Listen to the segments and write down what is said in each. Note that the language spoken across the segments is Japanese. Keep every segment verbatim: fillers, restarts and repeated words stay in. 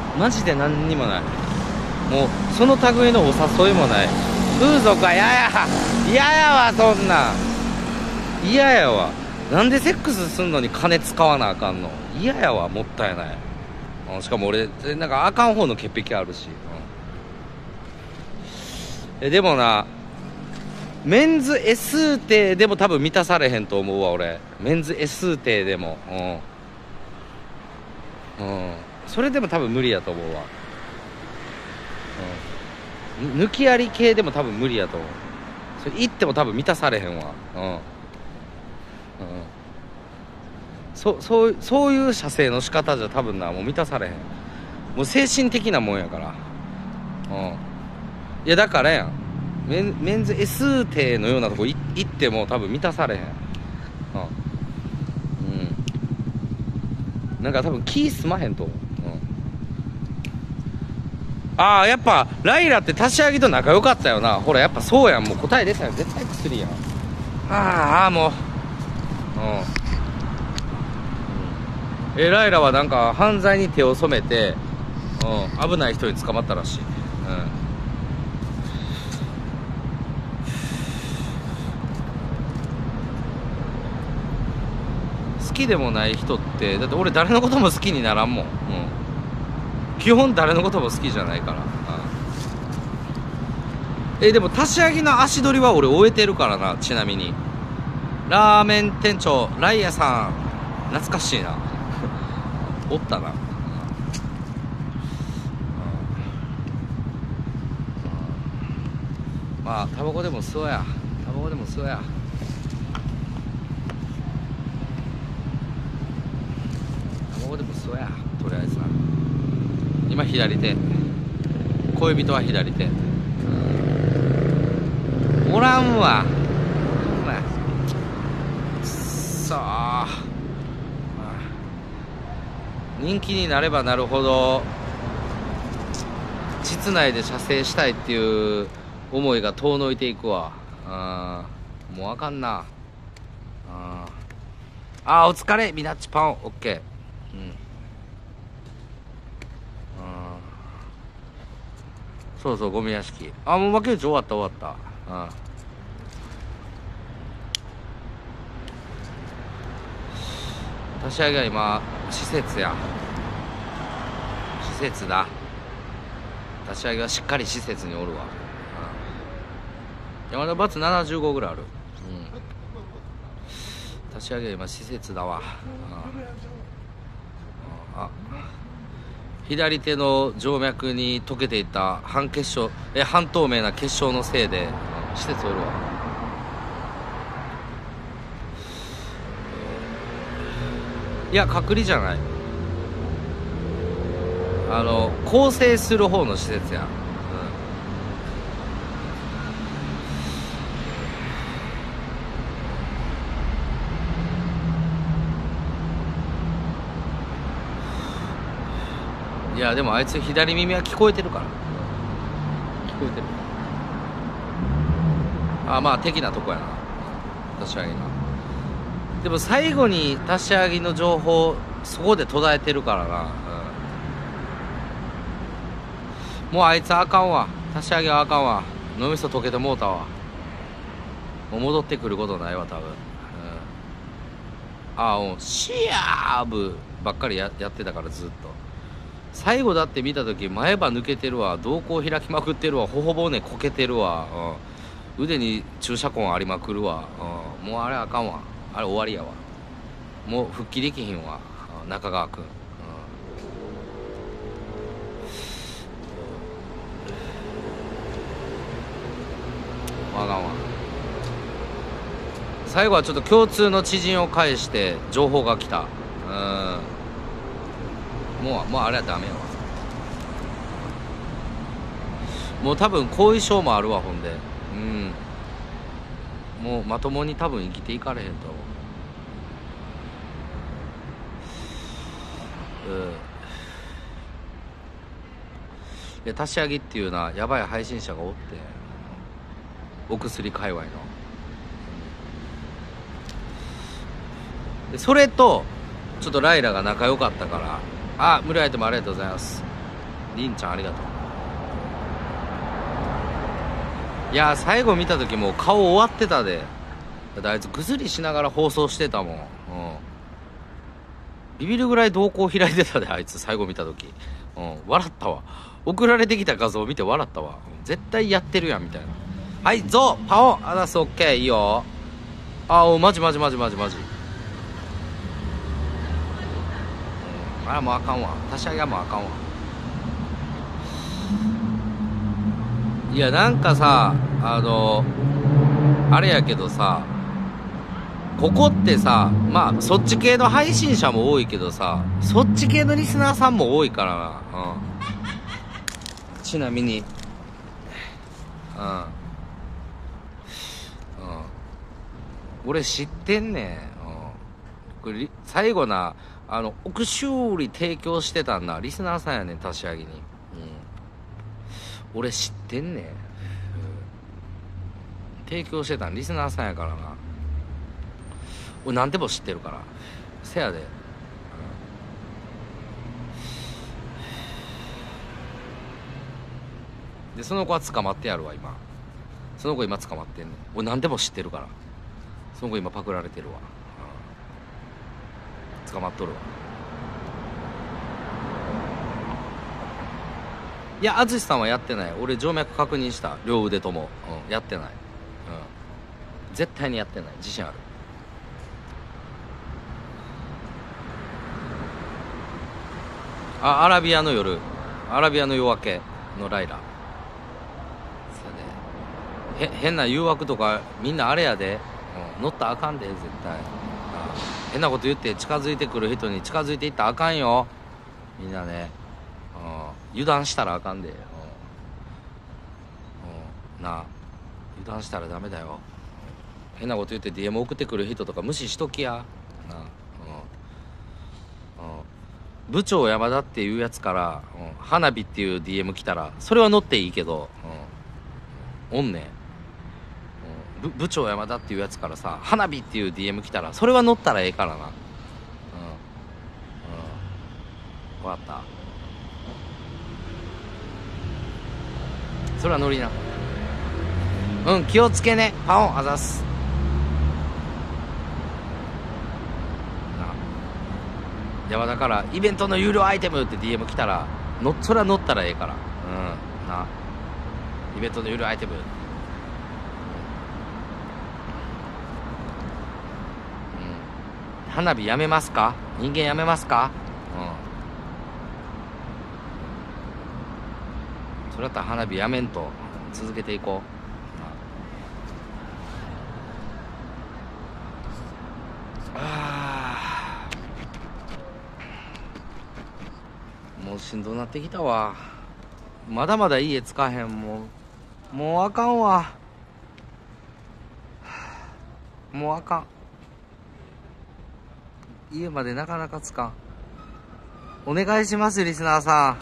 マジで何にもない。もうその類のお誘いもない。風俗は嫌や嫌やわ、そんなん嫌やわ。なんでセックスすんのに金使わなあかんの。嫌やわ、もったいない。うん、しかも俺なんかあかん方の潔癖あるし、うん、えでもな、メンズ S 定でも多分満たされへんと思うわ俺。メンズ S 定でも、うん、うん、それでも多分無理やと思うわ、うん、抜きあり系でも多分無理やと思う。それ行っても多分満たされへんわ、うん、うん、そ, そうそういう射精の仕方じゃ多分な、もう満たされへん。もう精神的なもんやから、うん、いやだからやん、メン、メンズ S 定のようなとこ行っても多分満たされへん、うんうん、なんか多分気すまへんと思う、うん、ああやっぱライラって足し上げと仲良かったよな。ほらやっぱそうやん、もう答え出たよ、絶対薬やん。ああもう、うん、えライラはなんか犯罪に手を染めて、うん、危ない人に捕まったらしい、うん、好きでもない人って、だって俺誰のことも好きにならんもん、うん、基本誰のことも好きじゃないから、うん、えでも足し上げの足取りは俺終えてるからな。ちなみにラーメン店長ライヤさん懐かしいなおったな、うん、まあタバコでも吸おうや、タバコでも吸おうや、タバコでも吸おうや、とりあえずな。今左手、恋人は左手、おらんわ、さあ人気になればなるほど膣内で射精したいっていう思いが遠のいていくわ。あもうあかんな。ああお疲れミナッチパンオッケー、うん、あそうそうゴミ屋敷。あもう負け打ち終わった終わった。あ私は今施設や、施設だ。私はしっかり施設におるわ、うん、山田バツななじゅうごぐらいある、うん、私は今施設だわ、うん、あ左手の静脈に溶けていた半結晶え半透明な結晶のせいで、うん、施設おるわ。いや隔離じゃない、あの更生する方の施設や、うん、いやでもあいつ左耳は聞こえてるから、聞こえてる。あまあ的なとこやな足し上げな。でも最後に足し上げの情報そこで途絶えてるからな、うん、もうあいつあかんわ、足し上げはあかんわ、脳みそ溶けてもうたわ、もう戻ってくることないわ多分、うん、ああもうシアーブばっかり や, やってたからずっと。最後だって見た時前歯抜けてるわ、瞳孔開きまくってるわ、頬骨こけてるわ、うん、腕に注射痕ありまくるわ、うん、もうあれあかんわ、あれ終わりやわ、もう復帰できひんわ中川君、うん、あかんわ。最後はちょっと共通の知人を介して情報が来た、うんもう、もうあれはダメやわ。もう多分後遺症もあるわほんで、うんもうまともに多分生きていかれへんと思う。うんで足し上げっていうなやばい配信者がおって、お薬界隈のでそれとちょっとライラが仲良かったから、あ無理アイテムありがとうございます。 りんちゃんありがとう。いや最後見た時もう顔終わってたで。だってあいつぐずりしながら放送してたもん、うん、ビビるぐらい瞳孔開いてたであいつ最後見た時、うん、笑ったわ。送られてきた画像を見て笑ったわ、うん、絶対やってるやんみたいな。はいゾウパオンアダスオッケーいいよ。あおマジマジマジマジマジ、うん、あれもうあかんわ。足し上げはもうあかんわ。いやなんかさあのあれやけどさ、ここってさまあそっち系の配信者も多いけどさそっち系のリスナーさんも多いからな、うん、ちなみにうんうん俺知ってんねん、うん、これ最後なあの奥修理提供してたんだリスナーさんやねん足し上げに、うん、俺知ってんねん、うん、提供してたんリスナーさんやからな。俺何でも知ってるからせやで、うん、でその子は捕まってやるわ今。その子今捕まってんねん。俺何でも知ってるからその子今パクられてるわ、うん、捕まっとるわ。いや淳さんはやってない。俺静脈確認した両腕とも、うん、やってない、うん、絶対にやってない自信ある。あアラビアの夜アラビアの夜明けのライラへ変な誘惑とかみんなあれやで、うん、乗ったらあかんで絶対。あ変なこと言って近づいてくる人に近づいていったらあかんよみんなね、うん、油断したらあかんで、うんうん、なあ油断したらダメだよ。変なこと言って ディーエム 送ってくる人とか無視しときやなあ、うんうん、部長山田っていうやつから、うん、花火っていう ディーエム 来たらそれは乗っていいけど、うん、おんねん、うん、部長山田っていうやつからさ花火っていう ディーエム 来たらそれは乗ったらええからな。うんうん分かった。それは乗りな。うん気をつけねパオンあざすな。山田からイベントの有料アイテムって ディーエム 来たらのそれは乗ったらええから。うんなイベントの有料アイテム、うん、花火やめますか人間やめますか。うんそれだったら花火やめんと続けていこう。ああもうしんどなってきたわ。まだまだいい絵つかへん。もうもうあかんわ。もうあかん。家までなかなかつかん。お願いしますリスナーさ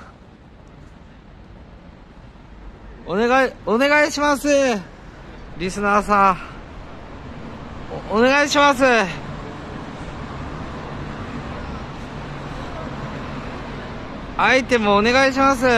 ん。お願いお願いしますリスナーさん。 お, お願いします。アイテムお願いします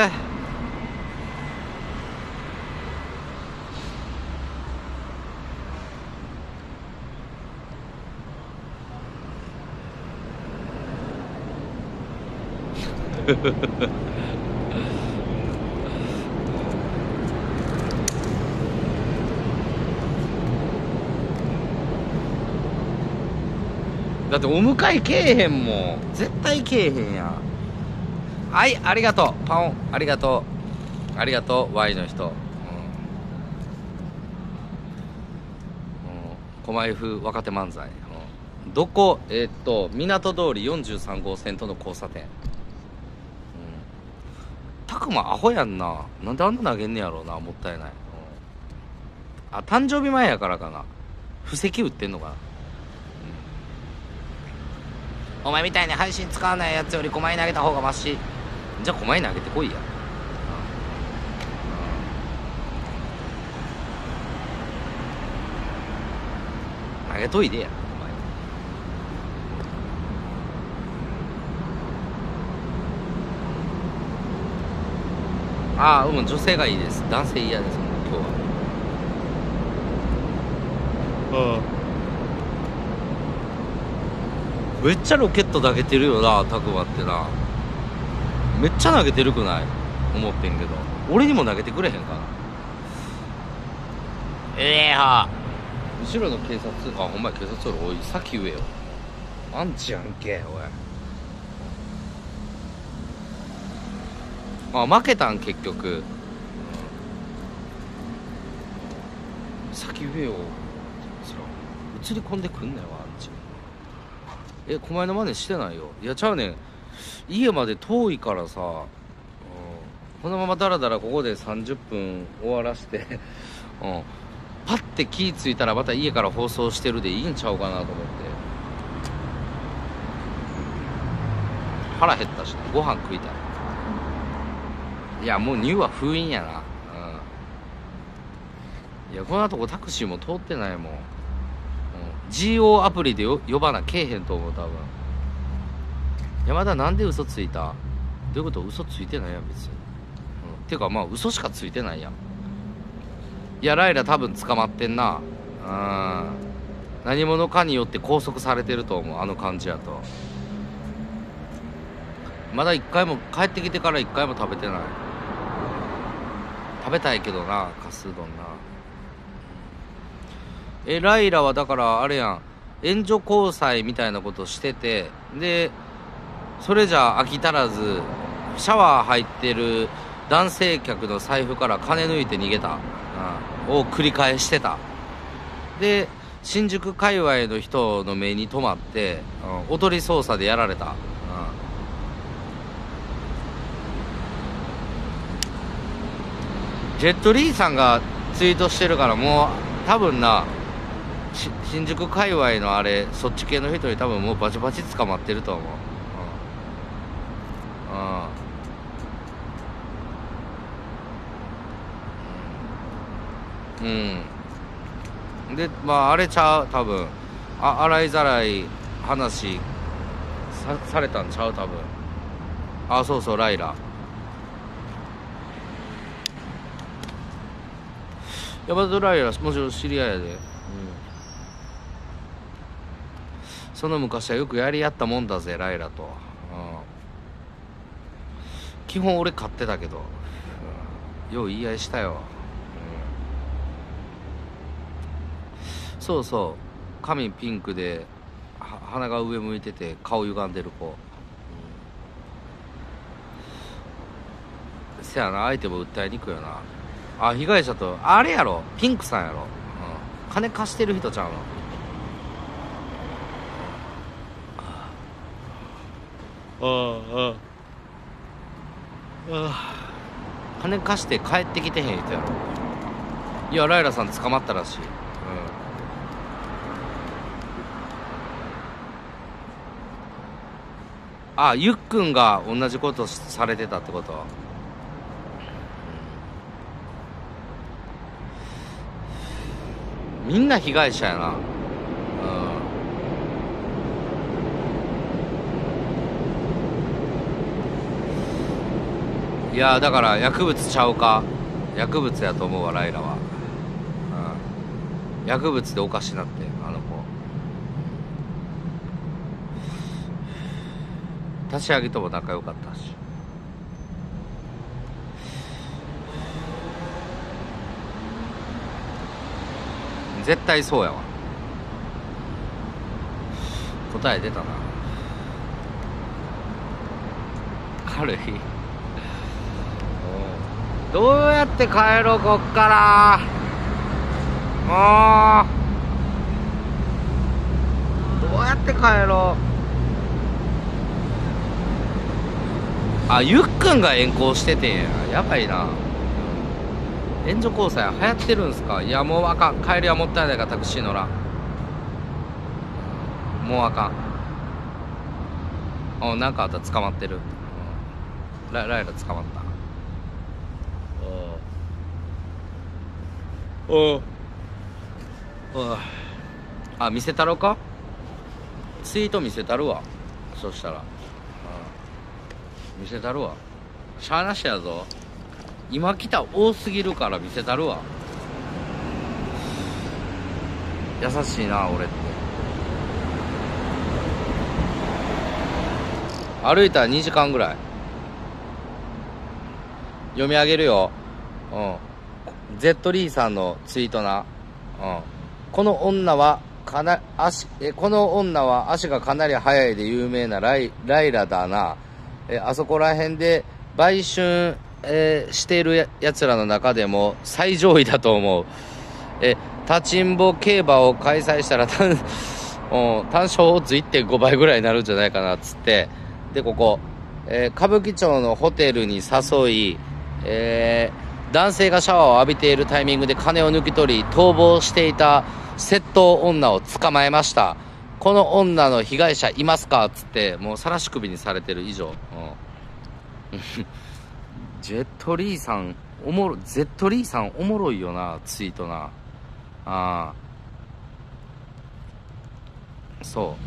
だってお迎えけえへんもん絶対けえへんやん。はいありがとうパオンありがとうありがとう Y の人、うんうん、狛江風若手漫才、うん、どこえー、っと港通りよんじゅうさん号線との交差点。たくまアホやんな。なんであんな投げんねやろうなもったいない、うん、あ誕生日前やからかな。布石売ってんのかな、うん、お前みたいに配信使わないやつよりごまい投げた方がマシ。じゃあごまい投げてこいや、うん、投げといでやお前。 ああ、うん、女性がいいです。男性嫌ですもん今日は。うん、めっちゃロケット投げてるよな、たくまってな。めっちゃ投げてるくない思ってんけど、俺にも投げてくれへんかな。ええー、は後ろの警察、あ、ほんまや警察おる。おい、先上よ。アンチやんけ、おい。あ、負けたん結局。先上よ。そら映り込んでくんなよ、アンチ。え、狛江の真似してないよ。いや、ちゃうねん、家まで遠いからさ、うん、このままダラダラここでさんじゅっぷん終わらして、うん、パッて気ぃついたらまた家から放送してるでいいんちゃうかなと思って。腹減ったし、ご飯食いたい。いや、もうニューは封印やな。うん、いや、こんなとこタクシーも通ってないもん。うん、ジーオー アプリでよ呼ばなけえへんと思う多分。山田なんで嘘ついた？どういうこと？嘘ついてないやん別に。うん、ていうかまあ嘘しかついてないやん。いや、ライラ多分捕まってんな。うん、何者かによって拘束されてると思う、あの感じやと。まだ一回も帰ってきてから一回も食べてない。食べたいけどな、かすうどんな。え、ライラはだからあれやん、援助交際みたいなことしてて、でそれじゃ飽き足らずシャワー入ってる男性客の財布から金抜いて逃げた、うん、を繰り返してた。で新宿界隈の人の目に留まって、うん、おとり捜査でやられた、うん、ジェットリーさんがツイートしてるからもう多分な、新宿界隈のあれそっち系の人に多分もうバチバチ捕まってると思う。うん、うん、でまああれちゃう多分、あ洗いざらい話 さ, されたんちゃう多分。あ、そうそう、ライラ山田とライラもちろん知り合いやで、うん、その昔はよくやり合ったもんだぜライラと、うん、基本俺買ってたけど、うん、よう言い合いしたよ、うん、そうそう、髪ピンクで鼻が上向いてて顔歪んでる子、うん、せやな、相手も訴えにくいよな。あ、被害者とあれやろ、ピンクさんやろ、うん、金貸してる人ちゃうの。ああああ、金貸して帰ってきてへん人やろ。いや、ライラさん捕まったらしい、うん、あ、ゆっくんが同じことされてたってこと。みんな被害者やな、うん、いやだから薬物ちゃうか、薬物やと思うわライラは、うん、薬物でおかしなってあの子。立ち上げとも仲良かったし。絶対そうやわ。答え出たな。軽い。どうやって帰ろうこっから。もうどうやって帰ろう。あ、ゆっくんが遠行しててんや。やばいな。援助交際流行ってるんすか。いやもうあかん、帰りはもったいないからタクシー乗らん。もうあかん。お、なんかあったら捕まってる、うん、ラ, ライラ捕まった。おおおあ、見せたろか、ツイート見せたるわ。そしたら、うん、見せたるわ。しゃあなしやぞ。 今来た多すぎるから見せたるわ。優しいな俺って。歩いたらにじかんぐらい。読み上げるよ。うん。ゼットリーさんのツイートな。うん。この女はかな足えこの女は足がかなり速いで有名なライライラだな。えあそこら辺で売春、えーしているややつらの中でも最上位だと思う。え立ちんぼ競馬を開催したら単、うん、単勝オッズ いってんご 倍ぐらいになるんじゃないかなっつって、でここ、えー歌舞伎町のホテルに誘い、えー男性がシャワーを浴びているタイミングで金を抜き取り逃亡していた窃盗女を捕まえました。この女の被害者いますかっつって、もう晒し首にされてる以上、うん、ジェットリーさんおもろジェットリーさんおもろいよな、ツイートな。ああそう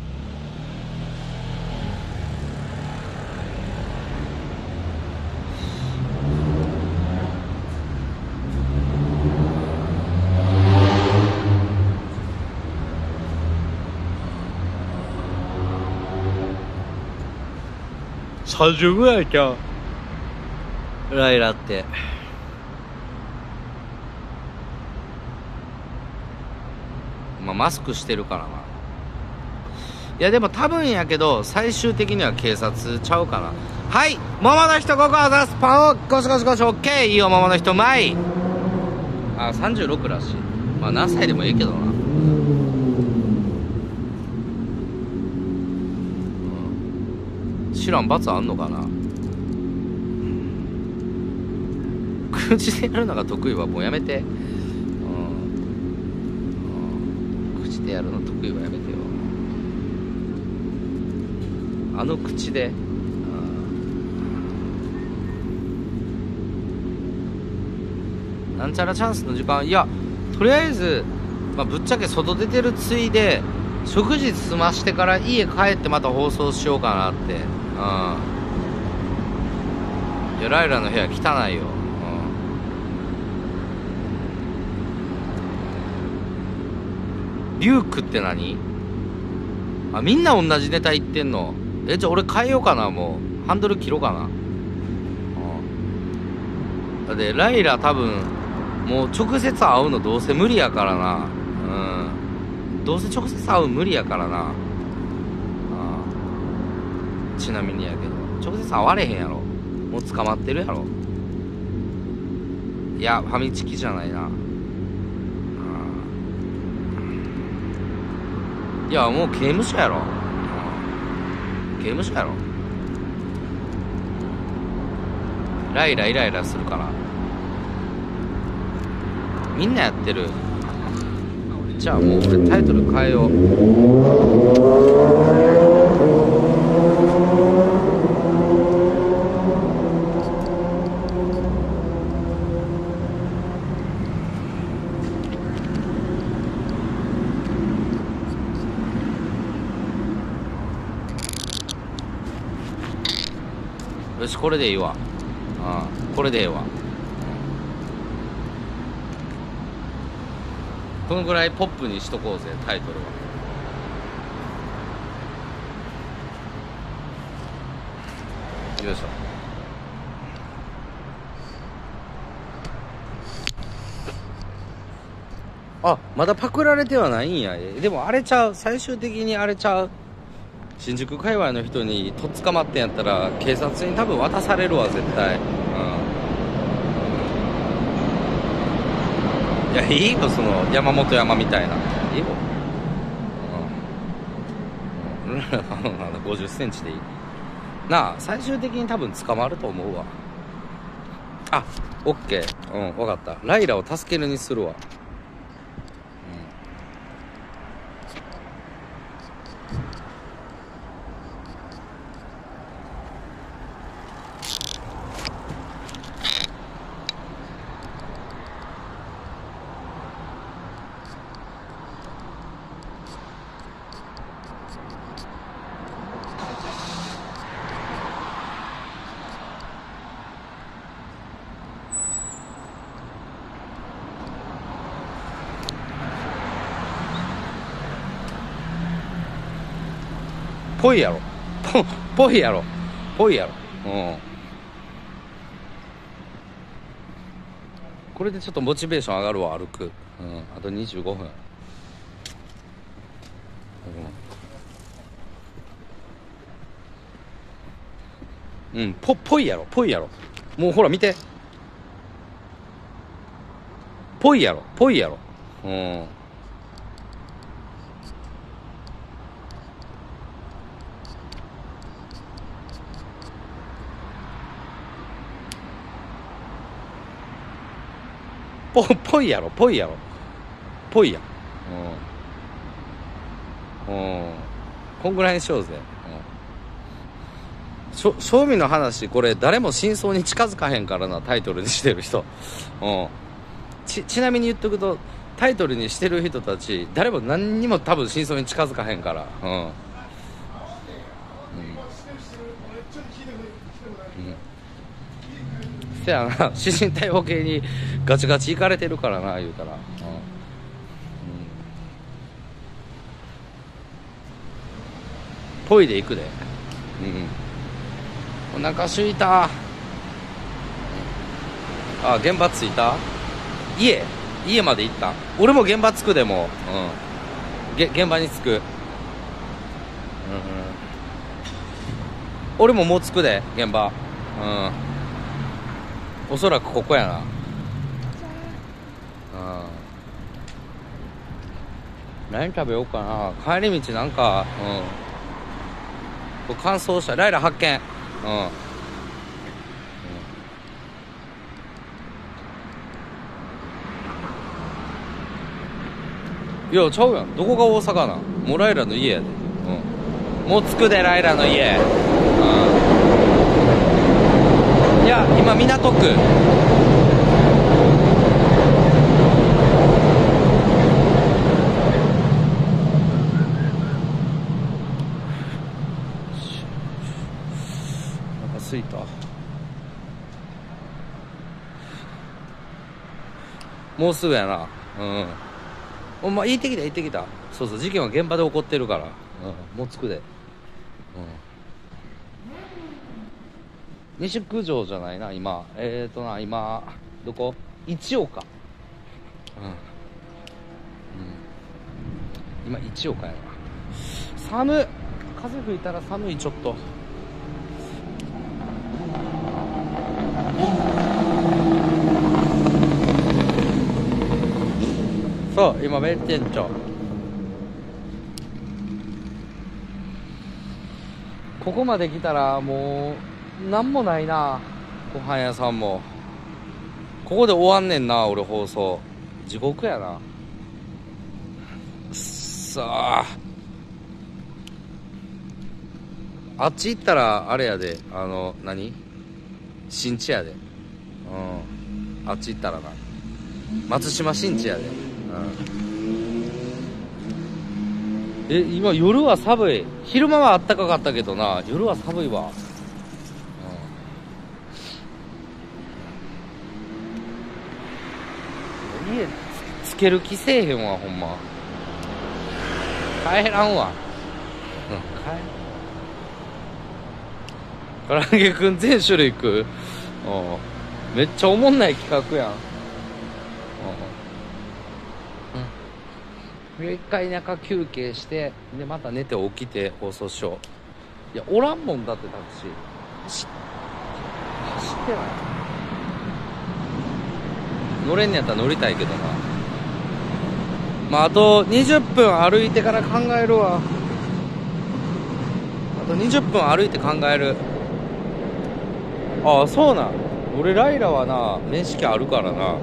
さんじゅうぐらいちゃうライラって。まあマスクしてるからな。いやでも多分やけど最終的には警察ちゃうかな。はい、桃の人ここを出すパンをゴシゴシゴシ。オッケー、いいよ桃の人前。あさんじゅうろくらしい。まあ何歳でもいいけどな、うん、知らん罰あんのかな。口でやるのが得意はもうやめて、うんうん、口でやるの得意はやめてよ。あの口で、なんちゃらチャンスの時間、いやとりあえず、まあ、ぶっちゃけ外出てるついで食事済ましてから家帰ってまた放送しようかなって。うん、いやライラの部屋汚いよ。リュークって何？あ、みんな同じネタ言ってんの？え、じゃあ俺変えようかな、もう。ハンドル切ろうかな。うん。で、ライラ多分、もう直接会うのどうせ無理やからな。うん。どうせ直接会う無理やからな。うん。ちなみにやけど。直接会われへんやろ。もう捕まってるやろ。いや、ファミチキじゃないな。いやもう刑務所やろ、うん、刑務所やろ。ライライライラするからみんなやってる。じゃあもう俺タイトル変えよう。よしこれでいいわ。ああこれでええわ、うん、このぐらいポップにしとこうぜタイトルは。よいしょ。あまだパクられてはないんや。でもあれちゃう、最終的にあれちゃう、新宿界隈の人にとっ捕まってんやったら警察に多分渡されるわ絶対。うん、いやいいよその山本山みたいな。いいよ、うん、ごじゅっセンチでいいなあ。最終的に多分捕まると思うわ。あオッケー、うん分かった。ライラを助けるにするわ。 ぽいやろ。ぽ、ぽいやろ。ぽいやろ。うん。これでちょっとモチベーション上がるわ、歩く。うん。あとにじゅうごふん。うん。うん、ぽ、ぽいやろ。ぽいやろ。もうほら見て。ぽいやろ。ぽいやろ。うん。ぽ、ぽいやろ。ぽいやろ。ぽいやん。うん。うん。こんぐらいにしようぜ。うん。しょ、正味の話、これ誰も真相に近づかへんからな、タイトルにしてる人。うん。ち、ちなみに言っとくと、タイトルにしてる人たち、誰も何にも多分真相に近づかへんから。うん。うん。うん。せやな、私人逮捕系にガチガチ行かれてるからな、言うたら。うん。ぽいで行くで。うん。お腹すいた。あ、現場着いた？家家まで行った。俺も現場着くでも。うん。げ、現場に着く。うん、うん。俺ももう着くで、現場。うん。おそらくここやな。うん。何食べようかな。帰り道なんか、うん。乾燥した。ライラ発見。うん。いや、ちゃうやん。どこが大阪なん？もうライラの家やで。うん。もう着くで、ライラの家。うん。いや、今、港区。お腹すいた。もうすぐやな。うん。お前、行ってきた、行ってきた。そうそう、事件は現場で起こってるから。うん。もう着くで。うん。西九条じゃないな、今。えーとな、今、どこ？一岡。うん。うん。今、一岡やな。寒っ。風吹いたら寒い、ちょっと。そう、今、名店長。ここまで来たら、もう、なんもないな。ご飯屋さんも。ここで終わんねんな、俺放送。地獄やな。さあ。あっち行ったら、あれやで、あの、何？新地やで。うん。あっち行ったらな。松島新地やで。うん。え、今夜は寒い。昼間はあったかかったけどな、夜は寒いわ。うん。家つける気せえへんわ、ほんま。帰らんわ。うん、帰らん。唐揚げくん全種類食う。うん。めっちゃおもんない企画やん。うん。で一回中休憩してでまた寝て起きて放送しよう。いやおらんもんだってタクシー走ってない。乗れんねやったら乗りたいけどな。まああとにじゅっぷん歩いてから考えるわ。あとにじゅっぷん歩いて考える。ああそうなん。俺ライラはな面識あるからな。うん。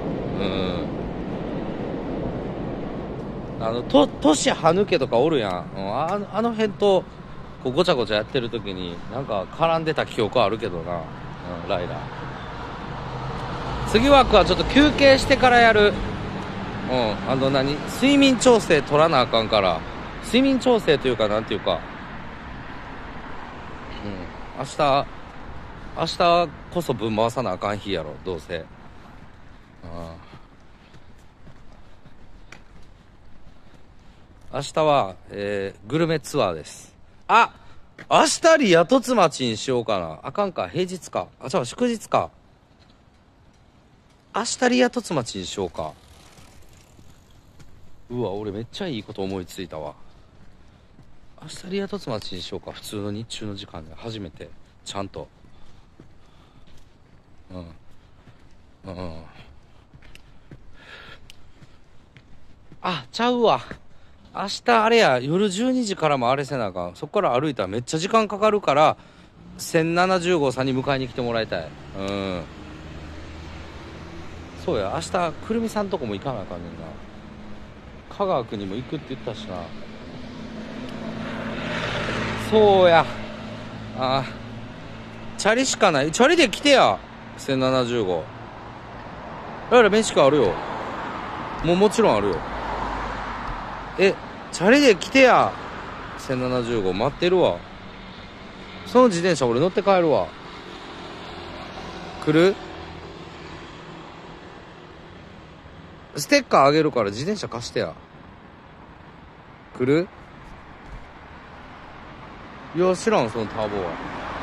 あのと都市歯抜けとかおるやん、うん、あのあの辺とこうごちゃごちゃやってる時になんか絡んでた記憶あるけどな、うん、ライダー。次枠はちょっと休憩してからやる。うん、あの何睡眠調整取らなあかんから。睡眠調整というかなんていうか、うん、明日明日こそぶん回さなあかん日やろどうせ。うん。明日は、えー、グルメツアーです。あ、 明日リア凸町にしようかな。あかんか、平日か。あ、じゃあ祝日か。明日リア凸町にしようか。うわ、俺めっちゃいいこと思いついたわ。明日リア凸町にしようか。普通の日中の時間で初めてちゃんと。うんうん。あ、ちゃうわ。明日あれや、夜じゅうにじからもあれせなあかん。そっから歩いたらめっちゃ時間かかるから、せんななじゅうごさんに迎えに来てもらいたい。うん。そうや、明日くるみさんとこも行かなあかんねんな。香川君にも行くって言ったしな。そうや。あ、チャリしかない。チャリで来てや。せんななじゅうご。だから飯かあるよ。もうもちろんあるよ。え、チャリで来てや。せんななじゅうご待ってるわ。その自転車俺乗って帰るわ。来る？ステッカーあげるから自転車貸してや。来る？いや、知らん、そのターボは。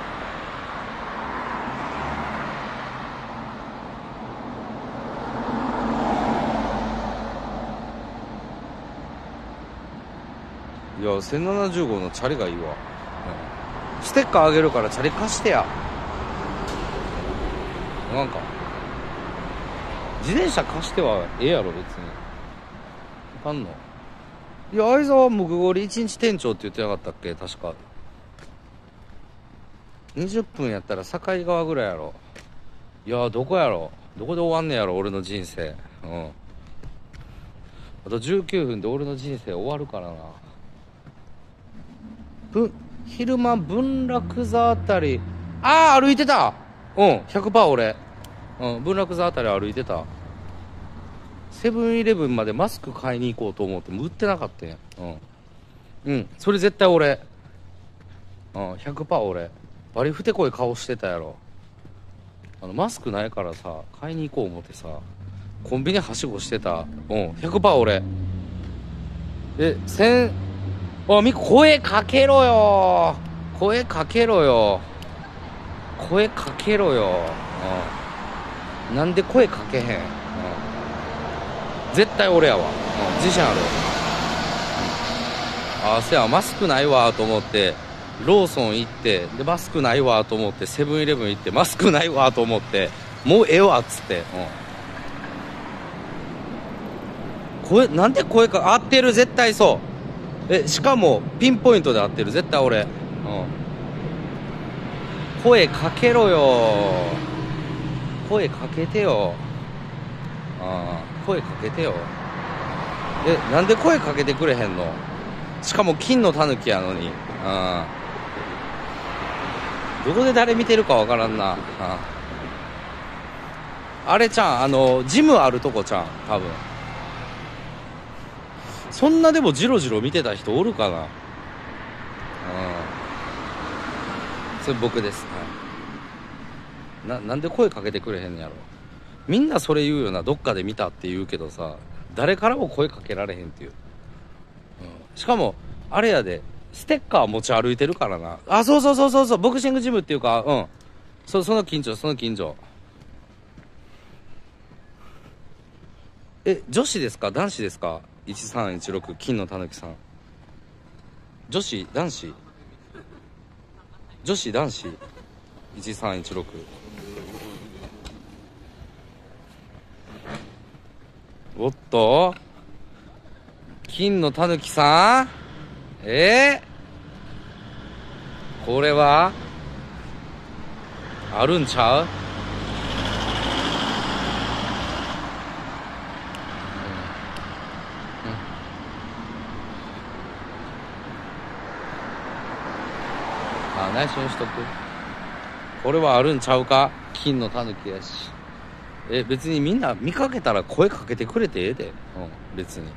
いや、せんななじゅうごのチャリがいいわ。うん、ステッカーあげるからチャリ貸してや。なんか自転車貸してはええやろ別に。あかんの？いや、相沢もぐごり一日店長って言ってなかったっけ確か。にじゅっぷんやったら境川ぐらいやろ。いや、どこやろ、どこで終わんねやろ俺の人生。うん、あとじゅうきゅうふんで俺の人生終わるからな。ぶ昼間文楽座あたり、ああ歩いてた。うん ひゃくパーセント 俺、うん、文楽座あたり歩いてた。セブンイレブンまでマスク買いに行こうと思っても売ってなかったんや。うんうん、それ絶対俺、うん、ひゃくパーセント 俺バリふてこい顔してたやろ。あのマスクないからさ買いに行こう思ってさコンビニはしごしてた。うん ひゃくパーセント 俺。えせんあみ声かけろよ、声かけろよ、声かけろよ。うん、なんで声かけへん。うん、絶対俺やわ。うん、自信ある。うん、あせやマスクないわと思ってローソン行ってでマスクないわと思ってセブンイレブン行ってマスクないわと思ってもうええわっつって、うん、声なんで声か合ってる絶対そう。えしかもピンポイントで合ってる絶対俺。うん、声かけろよ、声かけてよ。あ声かけてよ。えなんで声かけてくれへんの。しかも金のタヌキやのに。あどこで誰見てるかわからんな。 あ, あれちゃん、あのジムあるとこちゃん多分。そんなでもジロジロ見てた人おるかな。うんそれ僕です。はい、な, なんで声かけてくれへんのやろ。みんなそれ言うよな、どっかで見たって言うけどさ誰からも声かけられへんっていう。うん、しかもあれやでステッカー持ち歩いてるからな。あそうそうそうそうそうボクシングジムっていうか、うんそその近所その近所。え女子ですか男子ですか。いちさんいちろく金のたぬきさん。女子男子女子男子いちさんいちろく。おっと金のたぬきさん。えー、これはあるんちゃう。あ内緒にしとく。これはあるんちゃうか。金のたぬきやし。え別にみんな見かけたら声かけてくれてええで。うん別に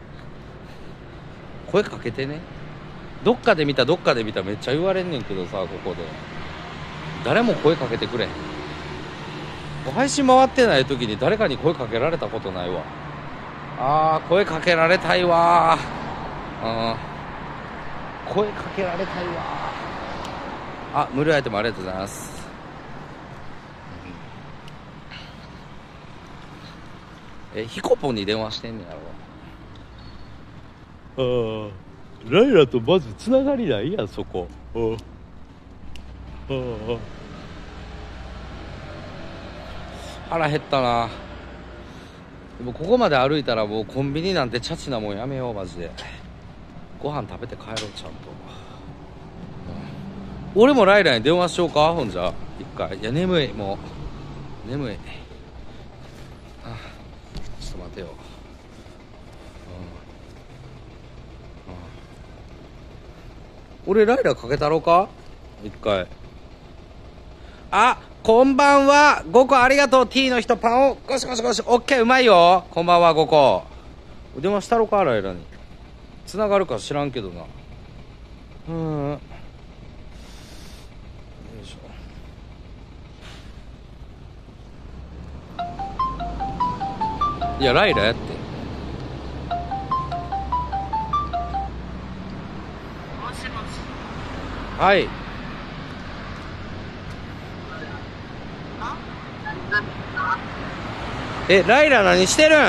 声かけてね。どっかで見たどっかで見ためっちゃ言われんねんけどさここで誰も声かけてくれへん。配信回ってない時に誰かに声かけられたことないわ。あー声かけられたいわー。うん声かけられたいわあ、無料アイテムありがとうございます。え、ヒコポンに電話してんねやろ。ああ、ライラとまずつながりないやん、そこ。ああ、ああ、腹減ったな。でもここまで歩いたらもうコンビニなんてチャチなもんやめよう、マジで。ご飯食べて帰ろう、ちゃんと。うん、俺もライラに電話しようか、ほんじゃ一回。いや、眠い、もう眠い。ちょっと待てよ。うん、俺ライラかけたろうか一回。あ、こんばんは。ごこありがとう。 T の人パンをゴシゴシゴシ。オッケー、うまいよ。こんばんはごこ。電話したろか、ライラに。つながるか知らんけどな。うーん、よいしょ。いや、ライラやって。 もしもし。 はい。え、ライラ何してるん？ ライ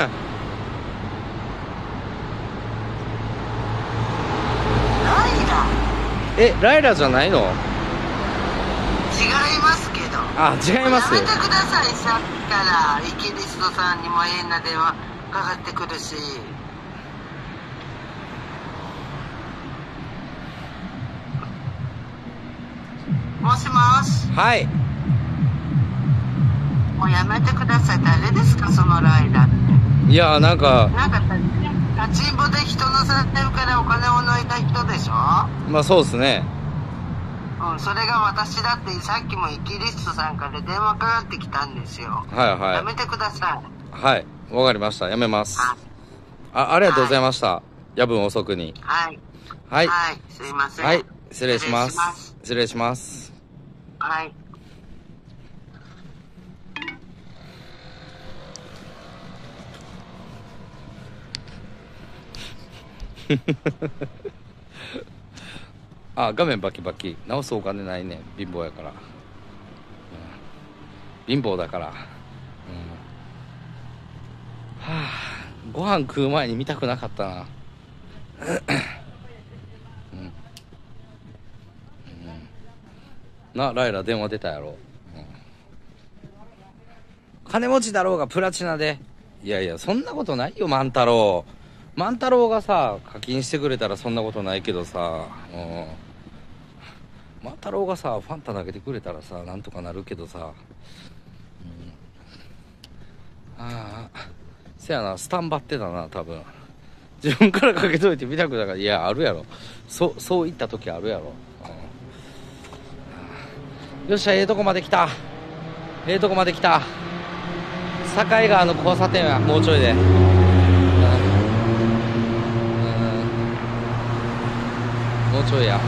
ラ。 え、ライラじゃないの？ 違いますけど。 あ、違います。 やめてください。さっきからイキリストさんにも変な電話かかってくるし。もしもし。 はい。 もうやめてください。誰ですか、そのライラって。 いや、なんかなんか立ちんぼで人のされてるからお金を抜いた人でしょ。 まあそうですね。 うん、それが私だって。さっきもイキリストさんから電話かかってきたんですよ。 はいはい。 やめてください。 はい、わかりました。やめます。 あ、 あ、ありがとうございました。はい、夜分遅くに。 はい。 はい。 はい、すいません。 はい、失礼します。 失礼します。 失礼します。 はい。 あ、画面バキバキ。直すお金ないね。貧乏やから。うん、貧乏だから。うん、はあ、ご飯食う前に見たくなかったな。うんうん、な、ライラ電話出たやろ。うん、金持ちだろうがプラチナで。いやいや、そんなことないよ、万太郎。万太郎がさ課金してくれたらそんなことないけどさ、うん、万太郎がさファンタ投げてくれたらさなんとかなるけどさ、うん、ああ、せやな、スタンバってたな、多分自分からかけといて見たくなかった。いや、あるやろ、そそういった時あるやろ、うん、よっしゃ、ええとこまで来た、ええとこまで来た。境川の交差点はもうちょいで、うん、もうちょいや。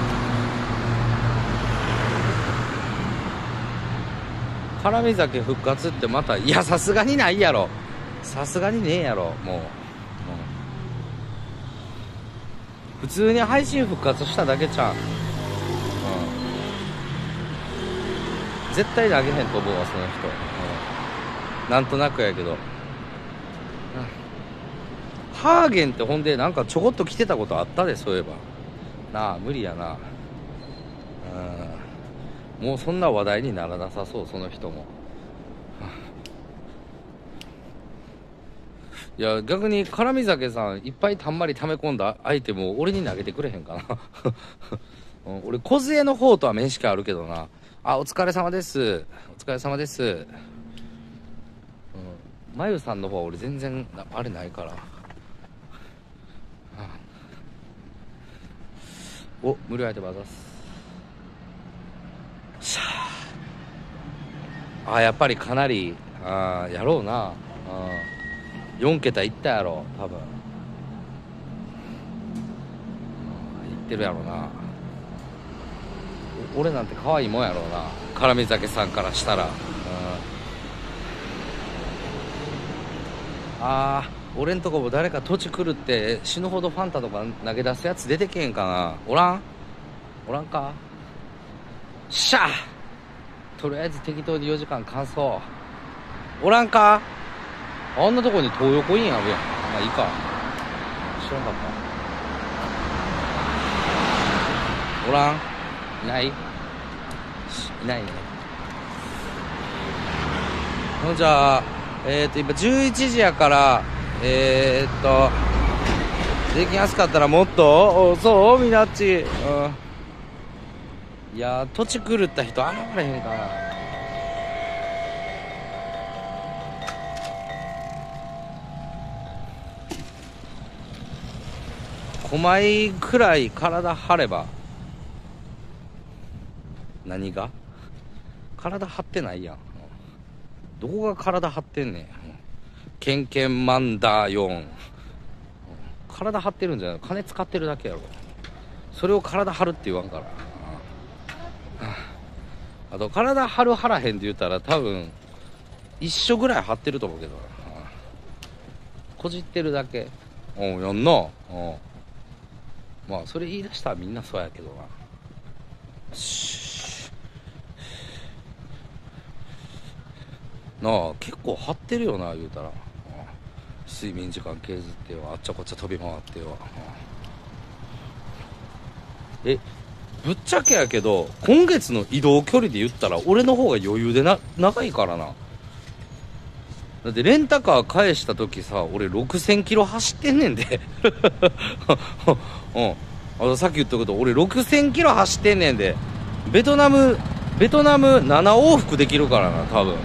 辛味酒復活ってまた、いや、さすがにないやろ、さすがにねえやろ、もう、うん、普通に配信復活しただけちゃう、うん、絶対投げへんと思うわ、その人、うん、なんとなくやけど、うん、ハーゲンってほんでなんかちょこっと来てたことあったで、そういえばなあ。無理やな、うん、もうそんな話題にならなさそう、その人も。いや、逆に辛味酒さんいっぱいたんまり溜め込んだアイテムを俺に投げてくれへんかな、うん、俺梢の方とは面識あるけどな。あ、お疲れ様です、お疲れ様です、うん、まゆさんの方は俺全然あれないから、お、無料アイテムあざす。しゃあ、あ、やっぱりかなり、あ、やろうな、あ、よん桁いったやろ多分、いってるやろな。俺なんて可愛いもんやろうな、辛味酒さんからしたら、うん、あー、俺んとこも誰か土地来るって死ぬほどファンタとか投げ出すやつ出てけんかな。おらんおらんか、 しゃあ、とりあえず適当によじかん完走。おらんか。あんなとこに東横インあるやん。まあいいか、知らんかった。おらん、いない、いないね。ほんじゃあえっ、ー、と今じゅういちじやから、えー、っとできやすかったらもっと。おそうみなっち、うん、いや土地狂った人現れへんかな。ごまいくらい体張れば。何が体張ってないやん。どこが体張ってんねん。ケンケンマンダーよん。体張ってるんじゃない、金使ってるだけやろ。それを体張るって言わんから。あと体張る張らへんって言ったら多分一緒ぐらい張ってると思うけどな。こじってるだけ。おうやんな。うん、まあそれ言い出したらみんなそうやけどな。なあ結構張ってるよな言うたら。睡眠時間削ってよ、あっちゃこっちゃ飛び回ってよ。えぶっちゃけやけど今月の移動距離で言ったら俺の方が余裕でな長いからな。だってレンタカー返した時さ俺ろくせんキロ走ってんねんでうん、あとさっき言ったこと俺ろくせんキロ走ってんねんで。ベトナムベトナムなな往復できるからな多分。うん、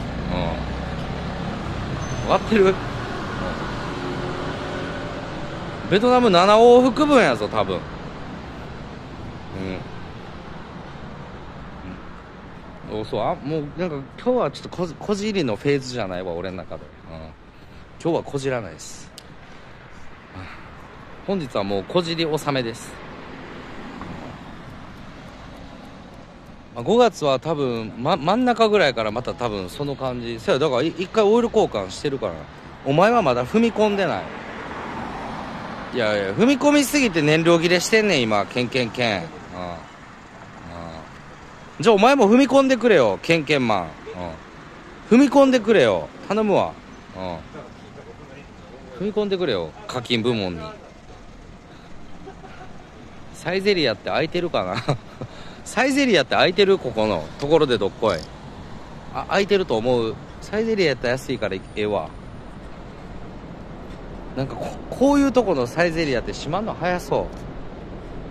分かってる、うん、ベトナムなな往復分やぞ多分。うん、うん、そうあもうなんか今日はちょっとこ じ, こじりのフェーズじゃないわ俺の中で。うん、今日はこじらないです。本日はもうこじり納めです。ごがつは多分、ま、真ん中ぐらいからまた多分その感じ。そやだから一回オイル交換してるからな。お前はまだ踏み込んでない。いやいや踏み込みすぎて燃料切れしてんねん今。ケンケンケン。うん、うん、じゃあお前も踏み込んでくれよケンケンマン。うん、踏み込んでくれよ頼むわ。うん、踏み込んでくれよ課金部門に。サイゼリヤって空いてるかなサイゼリヤって空いてるここのところでどっこい。あ空いてると思う。サイゼリヤやったら安いからええわ。なんか こ, こういうとこのサイゼリヤって閉まんの早そう。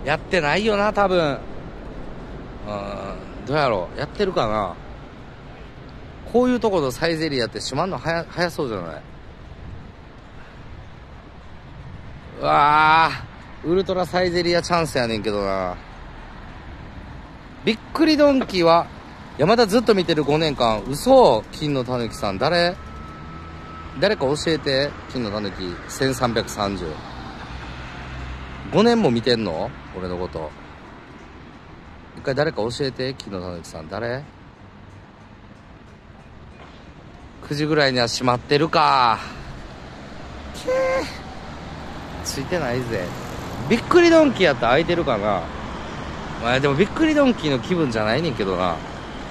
やってないよな多分。うんどうやろうやってるかな。こういうとこのサイゼリヤって閉まんの早早そうじゃない。うわーウルトラサイゼリヤチャンスやねんけどな。びっくりドンキーは山田ずっと見てるごねんかん。嘘。金のたぬきさん誰誰か教えて。金のたぬきせんさんびゃくさんじゅうごねんも見てんの俺のこと。一回誰か教えて。金のたぬきさん誰。くじぐらいには閉まってるか。けーついてないぜ。びっくりドンキーやったら空いてるかな。まあでもびっくりドンキーの気分じゃないねんけどな。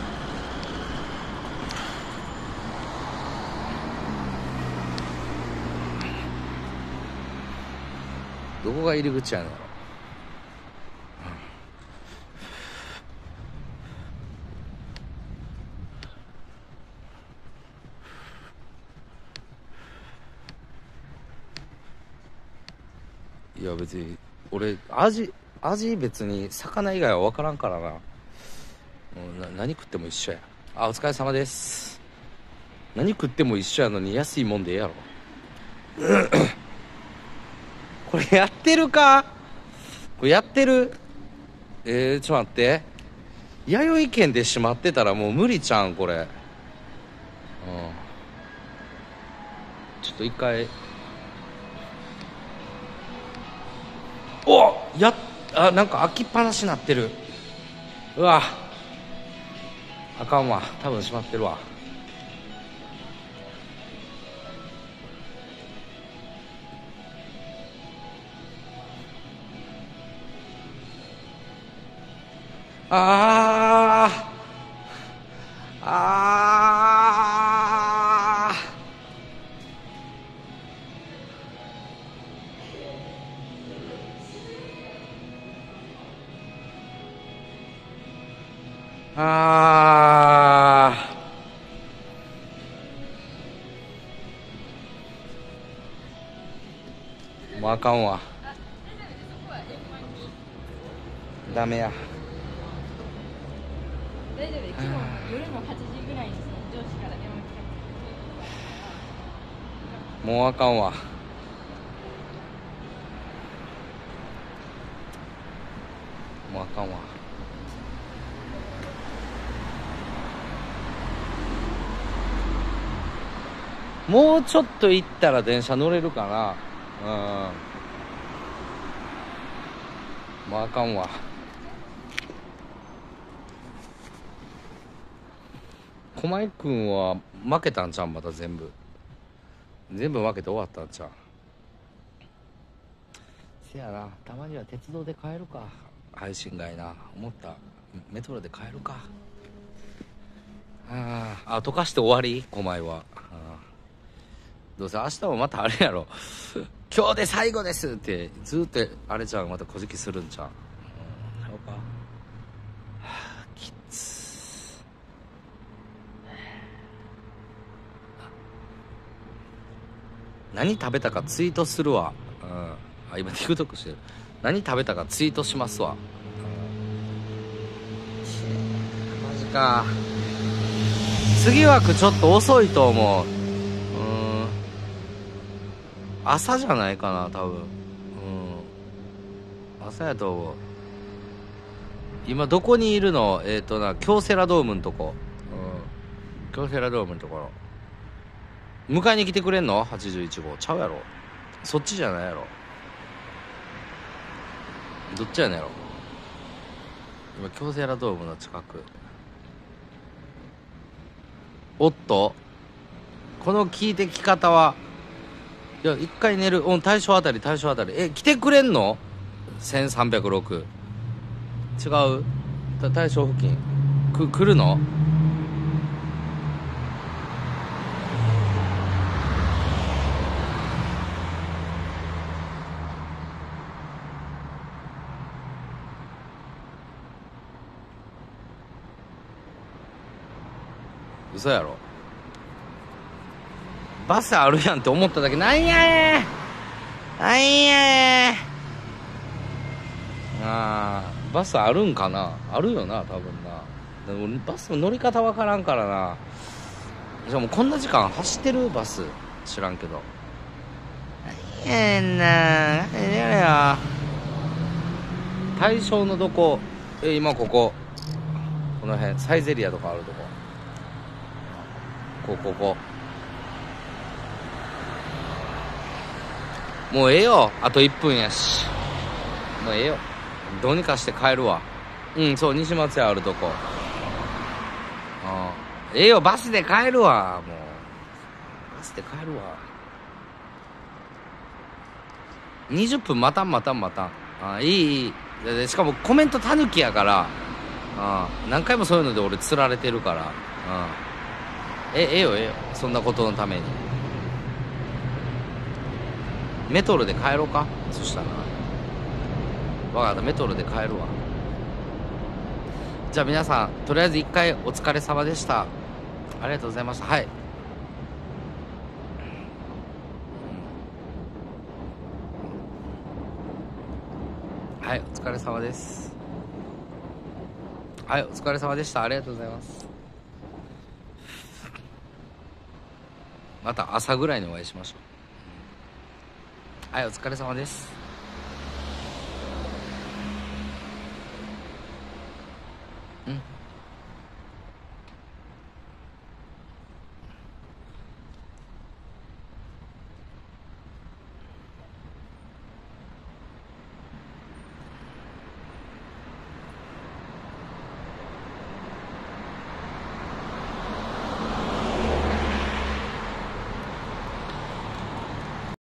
どこが入り口やねん。いや別に俺味味別に魚以外は分からんからな。うんな何食っても一緒や。あお疲れ様です。何食っても一緒やのに安いもんでええやろこれやってるか。これやってる。えー、ちょっと待って。弥生県で閉まってたらもう無理ちゃうんこれ。うん、ちょっと一回。おやあなんか開きっぱなしになってる。うわあかんわ多分閉まってるわ。あーあーもうあかんわ。ダメや。 大丈夫。今日も夜のはちじぐらいにその上司から電話来た。 もうあかんわ。もうあかんわ。もうちょっと行ったら電車乗れるかな。うん。もうあかんわ。駒井くんは負けたんちゃう？また全部全部負けて終わったんちゃう？せやな、たまには鉄道で帰るか。配信外な思った。メトロで帰るか。ああ、溶かして終わり駒井は。どうせ明日もまたあれやろ今日で最後ですってずっとあれちゃんまたこじきするんちゃう？うん、そうか。はあ、きつ。何食べたかツイートするわ。うん、あ、今 TikTok してる。何食べたかツイートしますわ。うん、マジか。次枠ちょっと遅いと思う。朝じゃないかな多分。うん、朝やと思う。今どこにいるの？えっ、ー、とな京セラドームのとこ。うん、京セラドームのところ迎えに来てくれんの？はちじゅういち号ちゃうやろ。そっちじゃないやろ。どっちやねんやろ。今京セラドームの近く。おっとこの聞いてき方は、いや一回寝る。うん、大正あたり大正あたり。え、来てくれんの？せんさんびゃくろく違う？大正付近く来るの？嘘やろ。バスあるやんって思っただけ。なんやねんなんやねん。あー、バスあるんかな。あるよな多分な。でもバスの乗り方わからんからな。じゃあもうこんな時間走ってるバス知らんけど。なんやねんな。何やねや。大正のどこ？え、今こここの辺サイゼリヤとかあるとこ。ここここもうええよ。あといっぷんやしもうええよ。どうにかして帰るわ。うん、そう、西松屋あるとこ。ああ、ええよ。バスで帰るわ。もうバスで帰るわ。にじゅっぷん待たん待たん待たん。あ、いいいい。でしかもコメントたぬきやから。あ、何回もそういうので俺釣られてるから。あ、えええよええよ。そんなことのためにメトロで帰ろうか。そしたらわかった、メトロで帰るわ。じゃあ皆さんとりあえず一回お疲れ様でした。ありがとうございました。はい、はい、お疲れ様です。はい、お疲れ様でした。ありがとうございます。また朝ぐらいにお会いしましょう。はい、お疲れ様です。